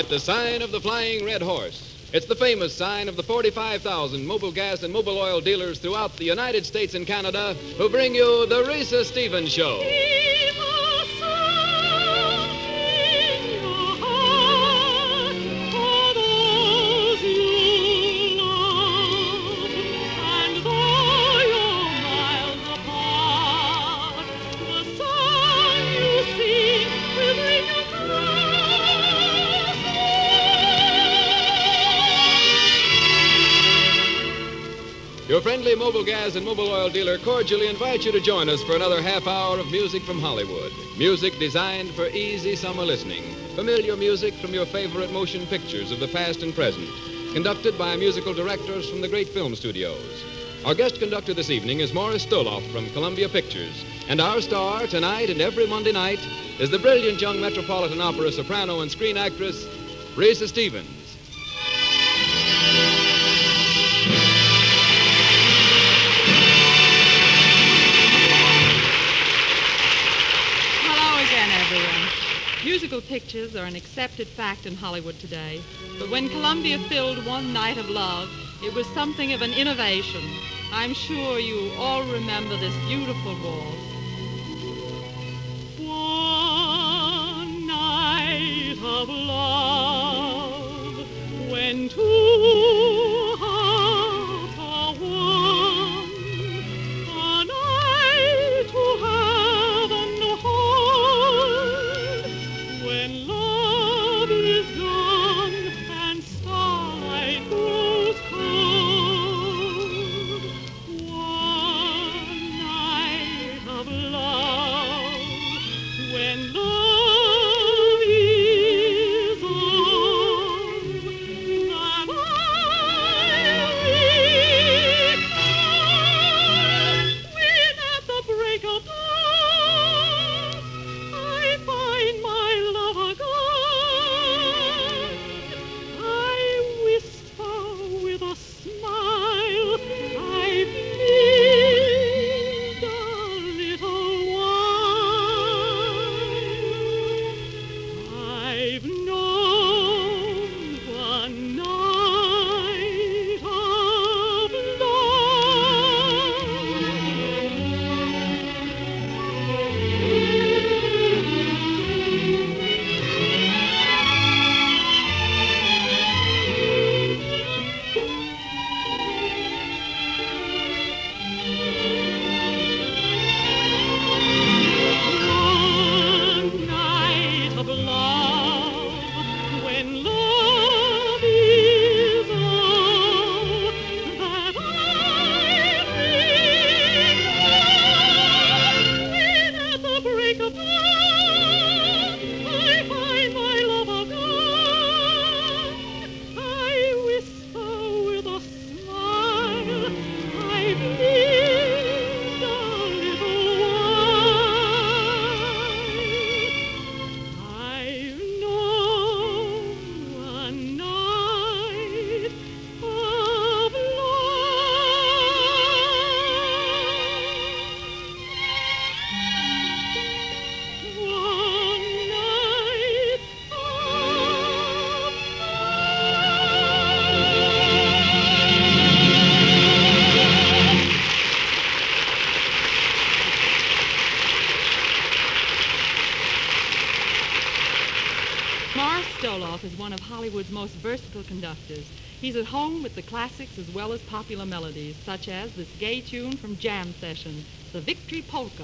at the sign of the Flying Red Horse. It's the famous sign of the 45,000 mobile gas and mobile oil dealers throughout the United States and Canada who bring you the Risë Stevens Show. Your friendly mobile gas and mobile oil dealer cordially invites you to join us for another half hour of music from Hollywood. Music designed for easy summer listening. Familiar music from your favorite motion pictures of the past and present. Conducted by musical directors from the great film studios. Our guest conductor this evening is Morris Stolloff from Columbia Pictures. And our star tonight and every Monday night is the brilliant young Metropolitan Opera soprano and screen actress, Risë Stevens. Musical pictures are an accepted fact in Hollywood today. But when Columbia filled One Night of Love, it was something of an innovation. I'm sure you all remember this beautiful waltz. One night of love, when two hearts are one, a night to have and hold. When love is gone and starlight grows cold, one night of love, when love is all that I recall. When at the break of dawn I find my lover gone, I whisper with a smile, I've lived a little while. I've known one night of One night of love, when love is all that I recall. When at the break of dawn I find my lover gone, I whisper with a smile, I've lived a little while. I've known one night of love. One night Morris Stolloff is one of Hollywood's most versatile conductors. He's at home with the classics as well as popular melodies, such as this gay tune from Jam Session, the Victory Polka.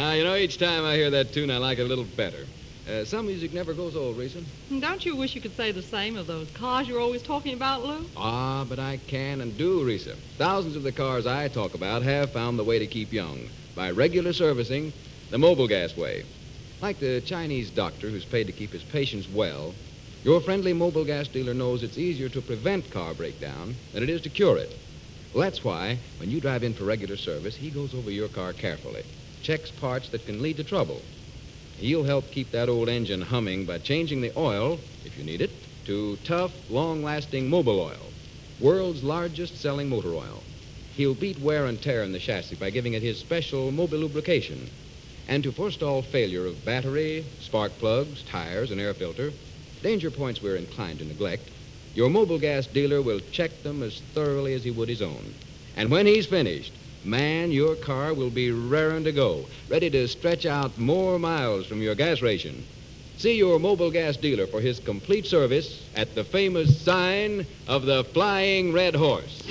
Each time I hear that tune, I like it a little better. Some music never goes old, Risë. Don't you wish you could say the same of those cars you're always talking about, Lou? But I can and do, Risë. Thousands of the cars I talk about have found the way to keep young by regular servicing the mobile gas way. Like the Chinese doctor who's paid to keep his patients well, your friendly mobile gas dealer knows it's easier to prevent car breakdown than it is to cure it. Well, that's why when you drive in for regular service, he goes over your car carefully, checks parts that can lead to trouble. He'll help keep that old engine humming by changing the oil, if you need it, to tough, long-lasting mobile oil, world's largest selling motor oil. He'll beat wear and tear in the chassis by giving it his special mobile lubrication. And to forestall failure of battery, spark plugs, tires, and air filter, danger points we're inclined to neglect, your mobile gas dealer will check them as thoroughly as he would his own. And when he's finished, man, your car will be raring to go, ready to stretch out more miles from your gas ration. See your mobile gas dealer for his complete service at the famous sign of the Flying Red Horse.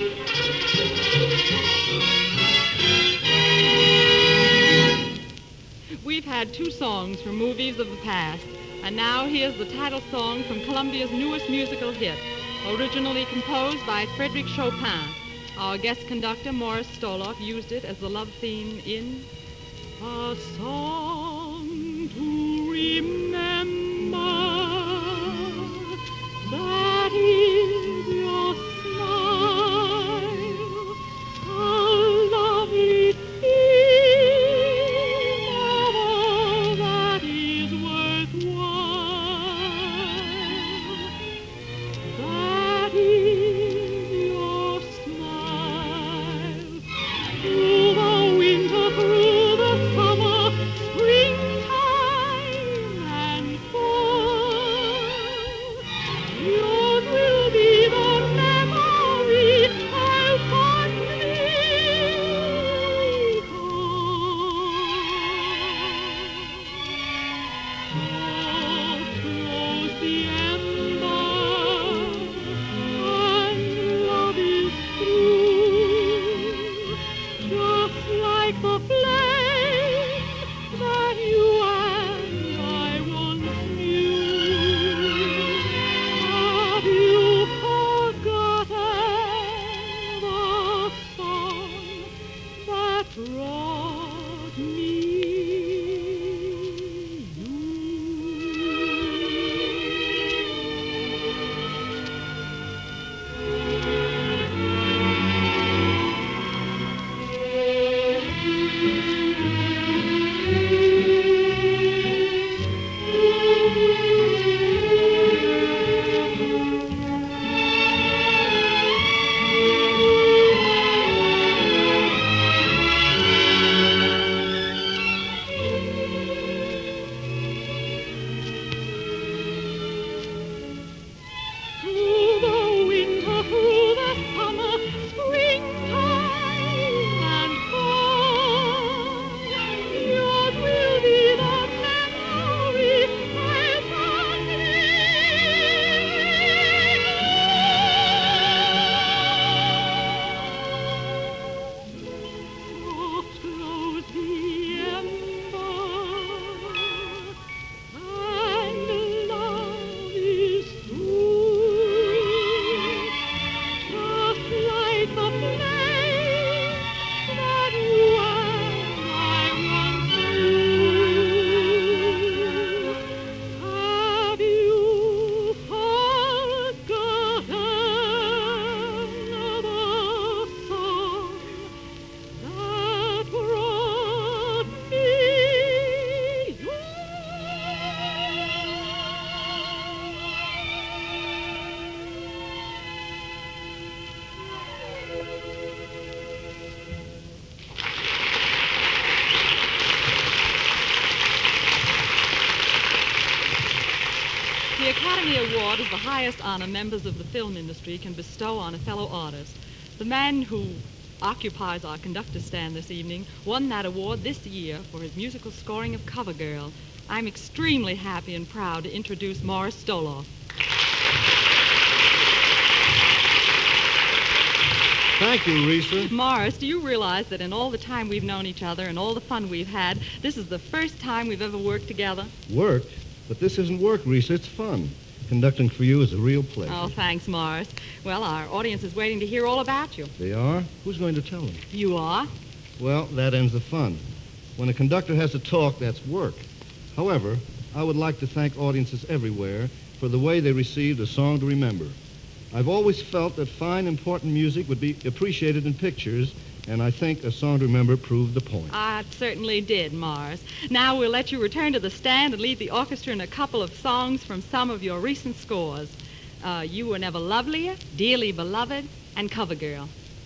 We've had 2 songs from movies of the past, and now here's the title song from Columbia's newest musical hit, originally composed by Frédéric Chopin. Our guest conductor, Morris Stolloff, used it as the love theme in A Song to Remember. That is your smile, a lovely theme of all that is worthwhile. That is your smile. Through the winter, through the summer, springtime and fall, yours will be the memory I'll fondly recall. Close the ember, and love is through, just like the flame that you and I once knew. Have you forgotten the song that brought me you? Through the winter, through the summer, springtime and fall, yours will be the memory I'll fondly recall. Soft glows the ember, and love is through, just like the flame that you and I once knew. Have you forgotten the song that brought me you? The Academy Award is the highest honor members of the film industry can bestow on a fellow artist. The man who occupies our conductor's stand this evening won that award this year for his musical scoring of Cover Girl. I'm extremely happy and proud to introduce Morris Stolloff. Thank you, ריסה. Morris, do you realize that in all the time we've known each other and all the fun we've had, this is the first time we've ever worked together? Worked? But this isn't work, ריסה. It's fun. Conducting for you is a real pleasure. Oh, thanks, Morris. Well, our audience is waiting to hear all about you. They are? Who's going to tell them? You are? Well, that ends the fun. When a conductor has to talk, that's work. However, I would like to thank audiences everywhere for the way they received A Song to Remember. I've always felt that fine, important music would be appreciated in pictures, and I think A Song to Remember proved the point. I certainly did, Morris. Now we'll let you return to the stand and lead the orchestra in a couple of songs from some of your recent scores. You Were Never Lovelier, Dearly Beloved, and Cover Girl.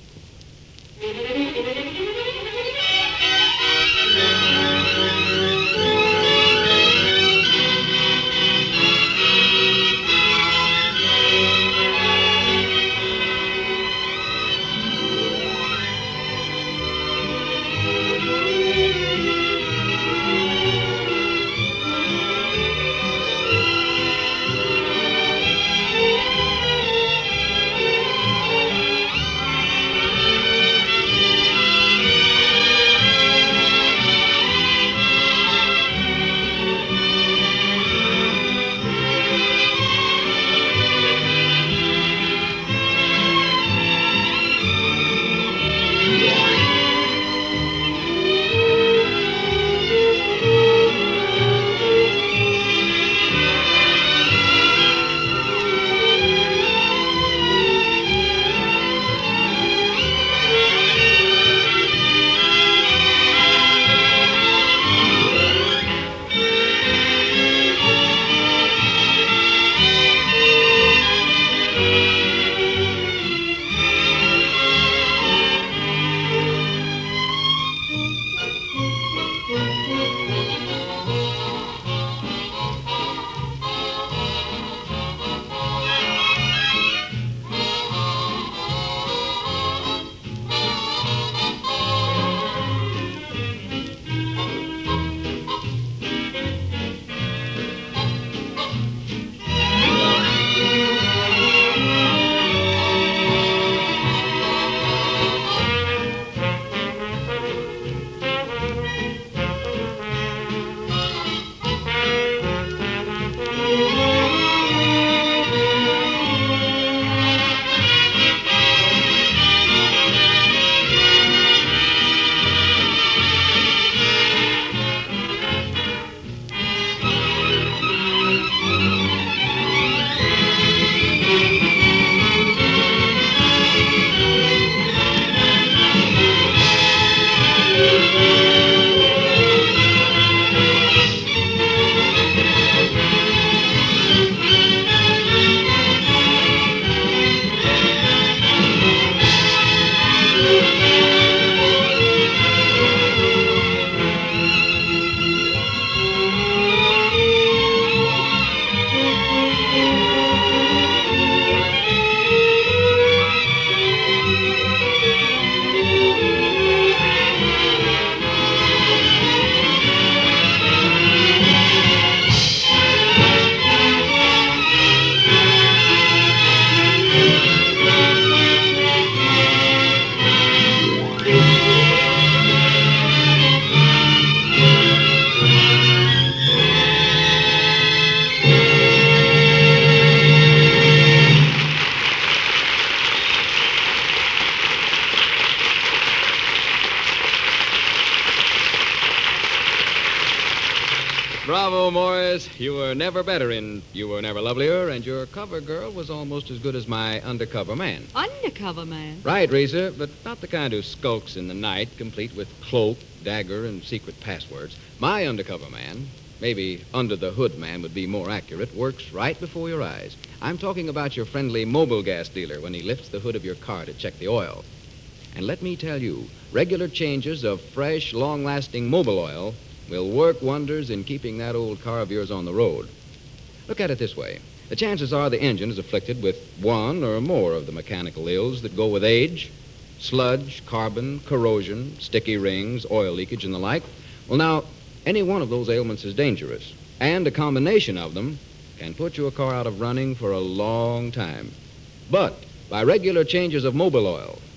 Bravo, Morris. You were never better in You Were Never Lovelier, and your cover girl was almost as good as my undercover man. Undercover man? Right, Риса, but not the kind who skulks in the night, complete with cloak, dagger, and secret passwords. My undercover man, maybe under-the-hood man would be more accurate, works right before your eyes. I'm talking about your friendly mobile gas dealer when he lifts the hood of your car to check the oil. And let me tell you, regular changes of fresh, long-lasting mobile oil will work wonders in keeping that old car of yours on the road. Look at it this way. The chances are the engine is afflicted with one or more of the mechanical ills that go with age: sludge, carbon, corrosion, sticky rings, oil leakage, and the like. Well, now, any one of those ailments is dangerous, and a combination of them can put your car out of running for a long time. But by regular changes of mobile oil,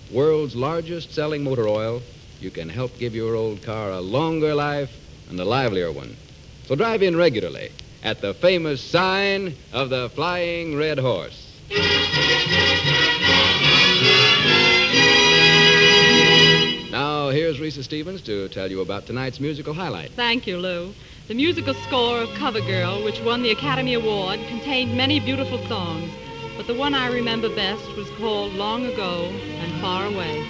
world's largest selling motor oil, you can help give your old car a longer life and a livelier one. So drive in regularly at the famous sign of the Flying Red Horse. Now, here's Risë Stevens to tell you about tonight's musical highlight. Thank you, Lou. The musical score of Cover Girl, which won the Academy Award, contained many beautiful songs, but the one I remember best was called Long Ago and Far Away.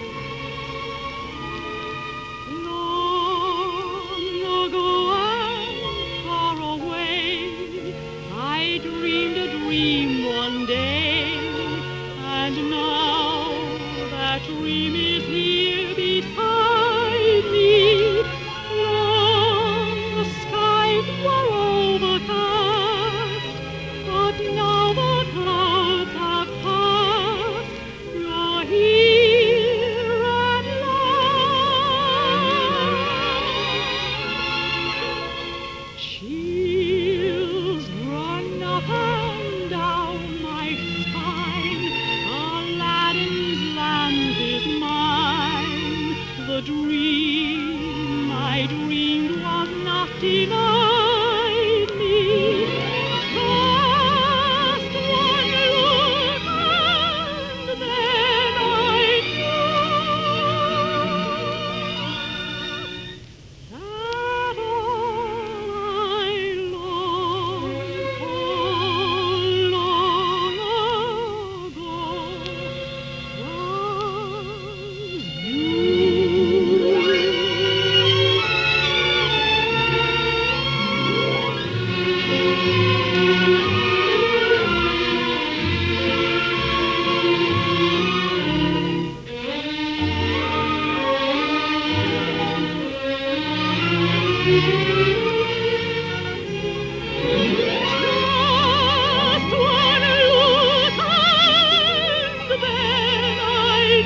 Long ago and far away, I dreamed a dream one day, and now that dream is here beside me. Long the skies were overcast, but now the clouds have passed. You're here at last. Chills run up and down my spine. Aladdin's lamp is mine. The dream I dreamed was not denied me. Just one look and then I knew that all I longed for long ago was you. Just one look and then I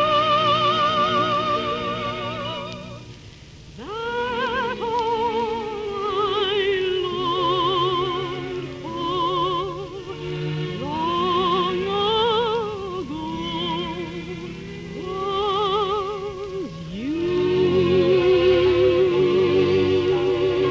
knew that all I longed for long ago was you.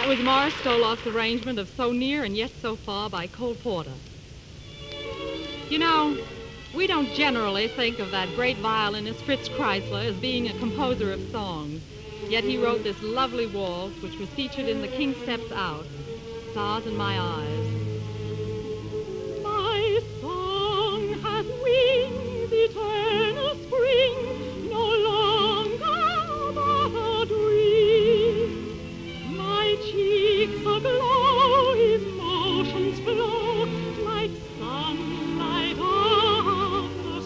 That was Morris Stoloff's arrangement of So Near and Yet So Far by Cole Porter. You know, we don't generally think of that great violinist Fritz Kreisler as being a composer of songs, yet he wrote this lovely waltz which was featured in The King Steps Out, Stars in My Eyes. My song has wings, eternal spring, no longer but a dream. My cheeks aglow, his motions flow like sunlight off the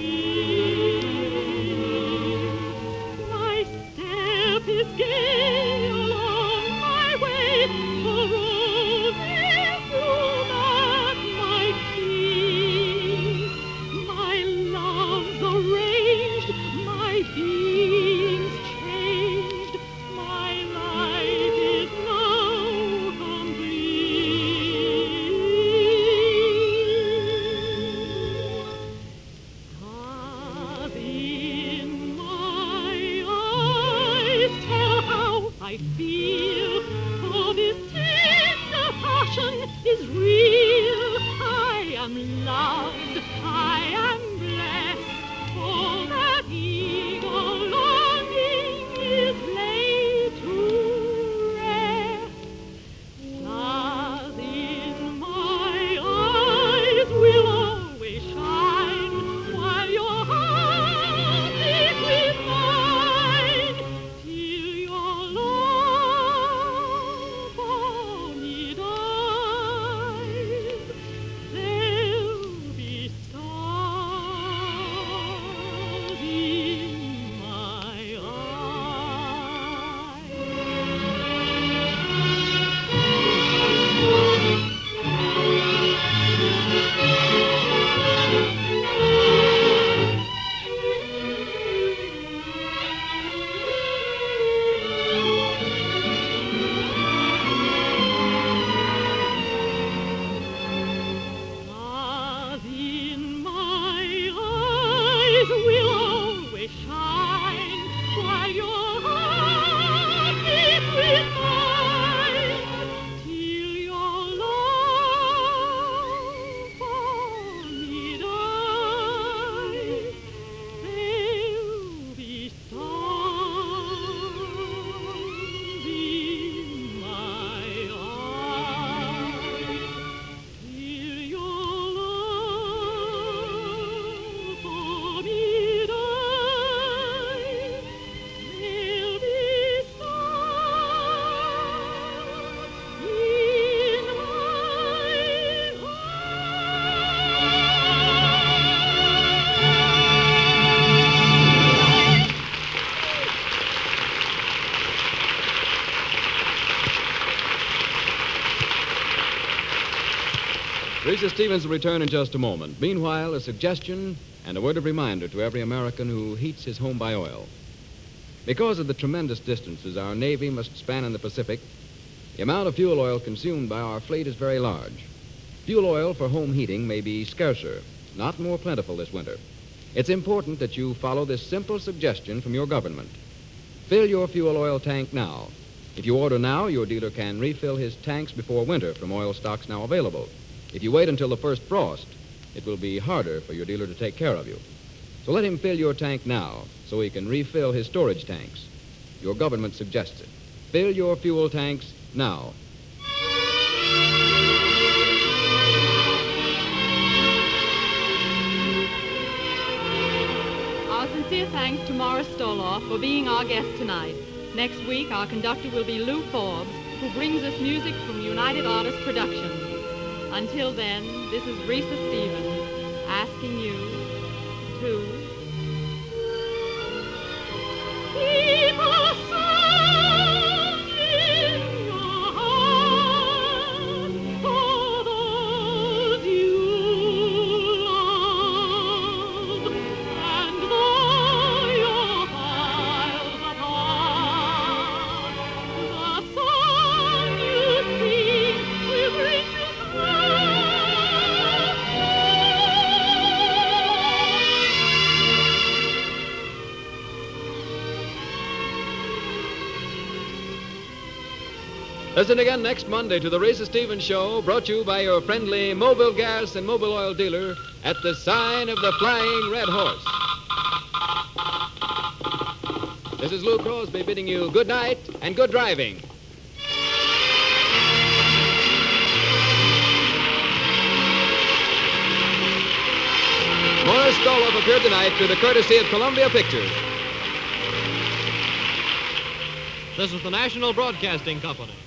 stream. My step is gay along my way, the roses bloom at my feet. My love's arranged, my being's changed, my life is now complete. Stars in my eyes tell how I feel, for this tender passion is real. I am loved, I am blessed, all that eagle longing is laid to rest. Stars in my eyes will always shine, while your heart beats with mine, till your love for me dies. There'll be stars in my eyes. Stars in my eyes will always shine, while your heart beats with mine, till your love for me dies. There'll be stars in my eyes, till your love for me dies. There'll be stars in my eyes. Risë Stevens will return in just a moment. Meanwhile, a suggestion and a word of reminder to every American who heats his home by oil. Because of the tremendous distances our Navy must span in the Pacific, the amount of fuel oil consumed by our fleet is very large. Fuel oil for home heating may be scarcer, not more plentiful this winter. It's important that you follow this simple suggestion from your government. Fill your fuel oil tank now. If you order now, your dealer can refill his tanks before winter from oil stocks now available. If you wait until the first frost, it will be harder for your dealer to take care of you. So let him fill your tank now so he can refill his storage tanks. Your government suggests it. Fill your fuel tanks now. Our sincere thanks to Morris Stoloff for being our guest tonight. Next week, our conductor will be Lou Forbes, who brings us music from United Artists Productions. Until then, this is Risë Stevens asking you to Keep a song in your heart for those you love, and though you're miles apart, the song you sing will bring you back. Listen again next Monday to the Risë Stevens Show, brought to you by your friendly Mobil Gas and Mobil Oil dealer at the sign of the Flying Red Horse. This is Lou Crosby bidding you good night and good driving. Morris Stolloff appeared tonight through the courtesy of Columbia Pictures. This is the National Broadcasting Company.